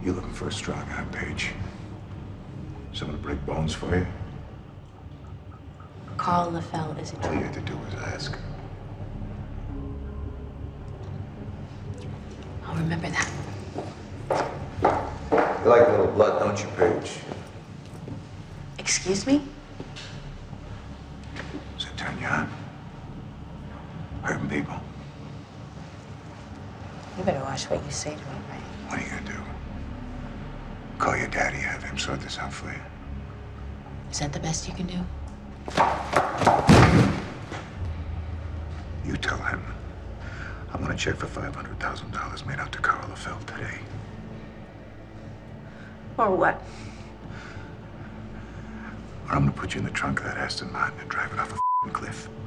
You looking for a strong arm, Paige? Someone to break bones for you? Carl LaFell is a All you had to do was ask. I'll remember that. You like a little blood, don't you, Paige? Excuse me? Does it turn you on? Hurting people? You better watch what you say to me, Ray. What are you gonna do? Call your daddy, have him sort this out for you? Is that the best you can do? You tell him. I want a check for $500,000 made out to Carl LaFell today. Or what? Or I'm gonna put you in the trunk of that Aston Martin and drive it off a cliff.